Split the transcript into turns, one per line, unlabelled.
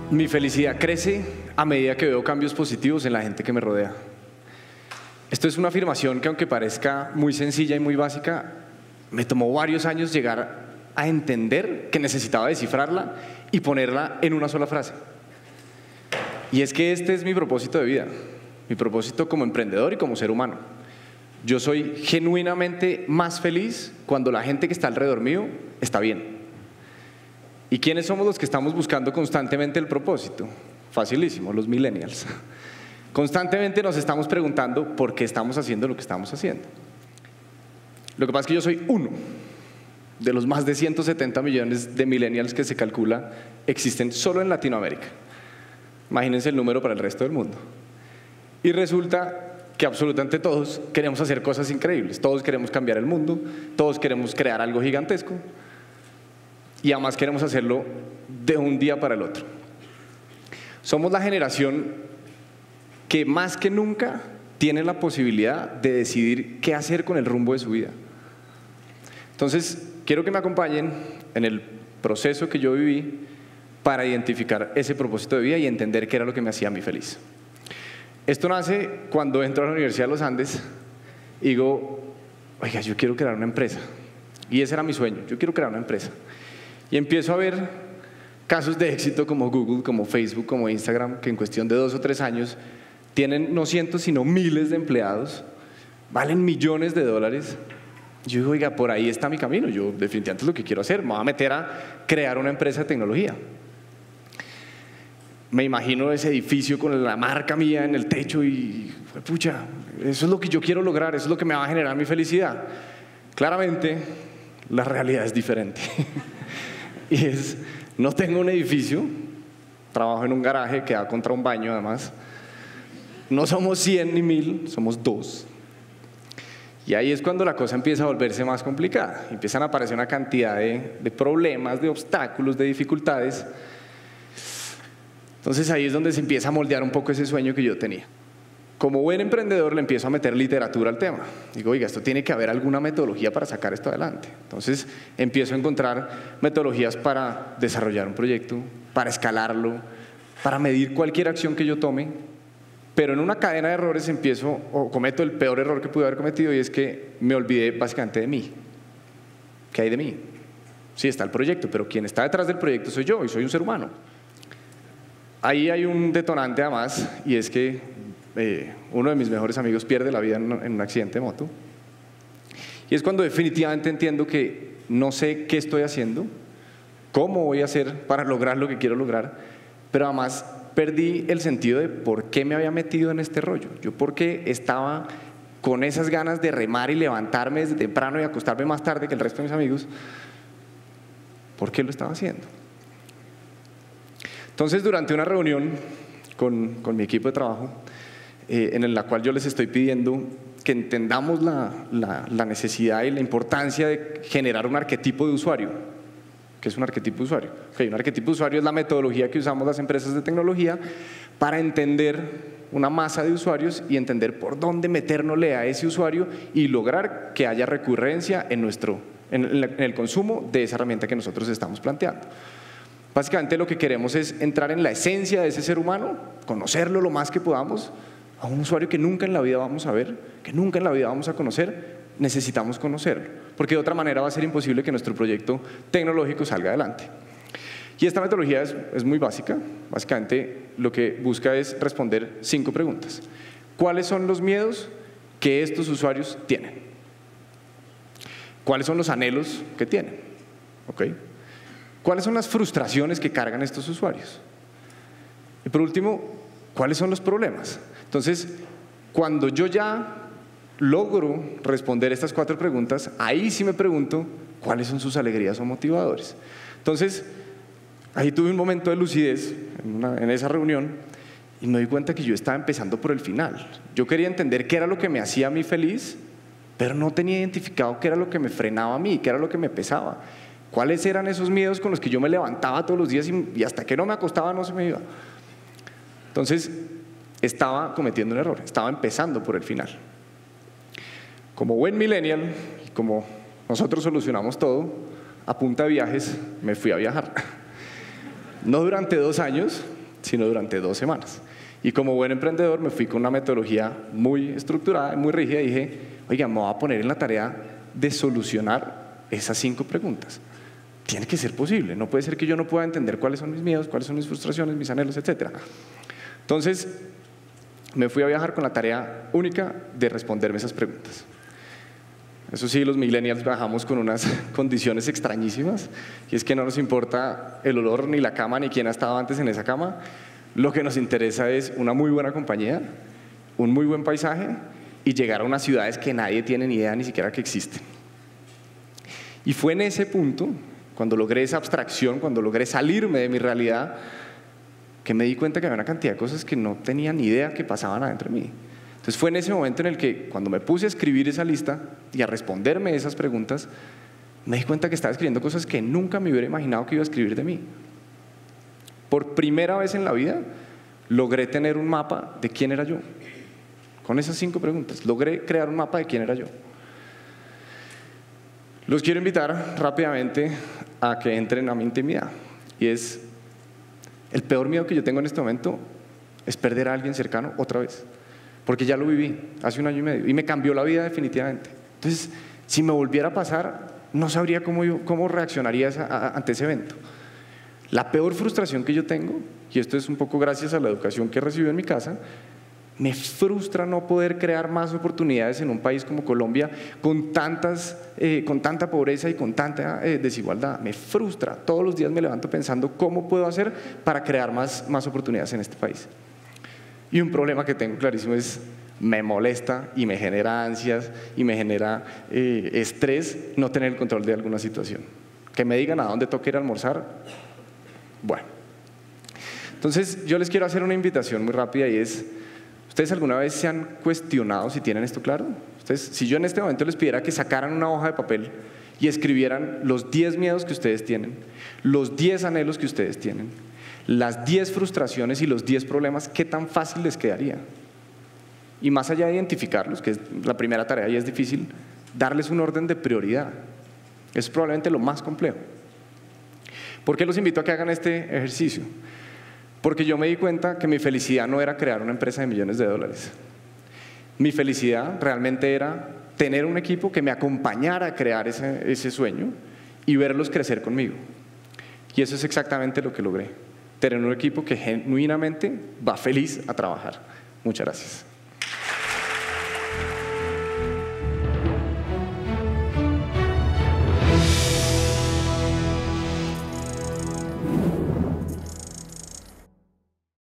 Mi felicidad crece a medida que veo cambios positivos en la gente que me rodea. Esto es una afirmación que, aunque parezca muy sencilla y muy básica, me tomó varios años llegar a entender que necesitaba descifrarla y ponerla en una sola frase. Y es que este es mi propósito de vida, mi propósito como emprendedor y como ser humano. Yo soy genuinamente más feliz cuando la gente que está alrededor mío está bien. ¿Y quiénes somos los que estamos buscando constantemente el propósito? Facilísimo, los millennials. Constantemente nos estamos preguntando por qué estamos haciendo lo que estamos haciendo. Lo que pasa es que yo soy uno de los más de 170 millones de millennials que se calcula existen solo en Latinoamérica. Imagínense el número para el resto del mundo. Y resulta que absolutamente todos queremos hacer cosas increíbles. Todos queremos cambiar el mundo, todos queremos crear algo gigantesco. Y además queremos hacerlo de un día para el otro. Somos la generación que más que nunca tiene la posibilidad de decidir qué hacer con el rumbo de su vida. Entonces, quiero que me acompañen en el proceso que yo viví para identificar ese propósito de vida y entender qué era lo que me hacía a mí feliz. Esto nace cuando entro a la Universidad de los Andes y digo, oiga, yo quiero crear una empresa. Y ese era mi sueño, yo quiero crear una empresa. Y empiezo a ver casos de éxito como Google, como Facebook, como Instagram, que en cuestión de 2 o 3 años tienen no cientos, sino miles de empleados, valen millones de dólares. Yo digo, oiga, por ahí está mi camino, yo definitivamente es lo que quiero hacer, me voy a meter a crear una empresa de tecnología. Me imagino ese edificio con la marca mía en el techo y, pucha, eso es lo que yo quiero lograr, eso es lo que me va a generar mi felicidad. Claramente, la realidad es diferente. Y es, no tengo un edificio, trabajo en un garaje que da contra un baño además, no somos 100 ni 1000, somos 2. Y ahí es cuando la cosa empieza a volverse más complicada, empiezan a aparecer una cantidad de problemas, de obstáculos, de dificultades. Entonces ahí es donde se empieza a moldear un poco ese sueño que yo tenía. Como buen emprendedor le empiezo a meter literatura al tema. Digo, oiga, esto tiene que haber alguna metodología para sacar esto adelante. Entonces empiezo a encontrar metodologías para desarrollar un proyecto, para escalarlo, para medir cualquier acción que yo tome. Pero en una cadena de errores empiezo, o cometo el peor error que pude haber cometido, y es que me olvidé básicamente de mí. ¿Qué hay de mí? Sí, está el proyecto, pero quien está detrás del proyecto soy yo, y soy un ser humano. Ahí hay un detonante además, y es que uno de mis mejores amigos pierde la vida en un accidente de moto. Y es cuando definitivamente entiendo que no sé qué estoy haciendo, cómo voy a hacer para lograr lo que quiero lograr, pero además perdí el sentido de por qué me había metido en este rollo. Yo por qué estaba con esas ganas de remar y levantarme desde temprano y acostarme más tarde que el resto de mis amigos. ¿Por qué lo estaba haciendo? Entonces, durante una reunión con mi equipo de trabajo, en la cual yo les estoy pidiendo que entendamos la necesidad y la importancia de generar un arquetipo de usuario. ¿Qué es un arquetipo de usuario? Un arquetipo de usuario es la metodología que usamos las empresas de tecnología para entender una masa de usuarios y entender por dónde metérnosle a ese usuario y lograr que haya recurrencia en el consumo de esa herramienta que nosotros estamos planteando. Básicamente lo que queremos es entrar en la esencia de ese ser humano, conocerlo lo más que podamos. A un usuario que nunca en la vida vamos a ver, que nunca en la vida vamos a conocer, necesitamos conocerlo, porque de otra manera va a ser imposible que nuestro proyecto tecnológico salga adelante. Y esta metodología es muy básica. Básicamente lo que busca es responder 5 preguntas. ¿Cuáles son los miedos que estos usuarios tienen? ¿Cuáles son los anhelos que tienen? ¿Cuáles son las frustraciones que cargan estos usuarios? Y por último, ¿cuáles son los problemas? Entonces, cuando yo ya logro responder estas 4 preguntas, ahí sí me pregunto cuáles son sus alegrías o motivadores. Entonces, ahí tuve un momento de lucidez en esa reunión y me di cuenta que yo estaba empezando por el final. Yo quería entender qué era lo que me hacía a mí feliz, pero no tenía identificado qué era lo que me frenaba a mí, qué era lo que me pesaba. ¿Cuáles eran esos miedos con los que yo me levantaba todos los días y hasta que no me acostaba no se me iba? Entonces, estaba cometiendo un error, estaba empezando por el final. Como buen millennial, y como nosotros solucionamos todo, a punta de viajes me fui a viajar. No durante 2 años, sino durante 2 semanas. Y como buen emprendedor me fui con una metodología muy estructurada, muy rígida, y dije, oiga, me voy a poner en la tarea de solucionar esas 5 preguntas. Tiene que ser posible, no puede ser que yo no pueda entender cuáles son mis miedos, cuáles son mis frustraciones, mis anhelos, etc. Entonces, me fui a viajar con la tarea única de responderme esas preguntas. Eso sí, los millennials viajamos con unas condiciones extrañísimas, y es que no nos importa el olor, ni la cama, ni quién ha estado antes en esa cama. Lo que nos interesa es una muy buena compañía, un muy buen paisaje y llegar a unas ciudades que nadie tiene ni idea ni siquiera que existen. Y fue en ese punto, cuando logré esa abstracción, cuando logré salirme de mi realidad, que me di cuenta que había una cantidad de cosas que no tenía ni idea que pasaban adentro de mí. Entonces fue en ese momento en el que, cuando me puse a escribir esa lista y a responderme esas preguntas, me di cuenta que estaba escribiendo cosas que nunca me hubiera imaginado que iba a escribir de mí. Por primera vez en la vida logré tener un mapa de quién era yo. Con esas 5 preguntas logré crear un mapa de quién era yo. Los quiero invitar rápidamente a que entren a mi intimidad. Y es, el peor miedo que yo tengo en este momento es perder a alguien cercano otra vez. Porque ya lo viví hace 1 año y medio y me cambió la vida definitivamente. Entonces, si me volviera a pasar, no sabría cómo reaccionaría ante ese evento. La peor frustración que yo tengo, y esto es un poco gracias a la educación que he recibido en mi casa, me frustra no poder crear más oportunidades en un país como Colombia con tanta pobreza y con tanta desigualdad. Me frustra. Todos los días me levanto pensando cómo puedo hacer para crear más oportunidades en este país. Y un problema que tengo clarísimo es, me molesta y me genera ansias y me genera estrés no tener el control de alguna situación. Que me digan a dónde toca ir a almorzar. Bueno, entonces yo les quiero hacer una invitación muy rápida, y es, ¿ustedes alguna vez se han cuestionado si tienen esto claro? Si yo en este momento les pidiera que sacaran una hoja de papel y escribieran los 10 miedos que ustedes tienen, los 10 anhelos que ustedes tienen, las 10 frustraciones y los 10 problemas, ¿qué tan fácil les quedaría? Y más allá de identificarlos, que es la primera tarea y es difícil, darles un orden de prioridad. Es probablemente lo más complejo. ¿Por qué los invito a que hagan este ejercicio? Porque yo me di cuenta que mi felicidad no era crear una empresa de millones de dólares. Mi felicidad realmente era tener un equipo que me acompañara a crear ese sueño y verlos crecer conmigo. Y eso es exactamente lo que logré. Tener un equipo que genuinamente va feliz a trabajar. Muchas gracias.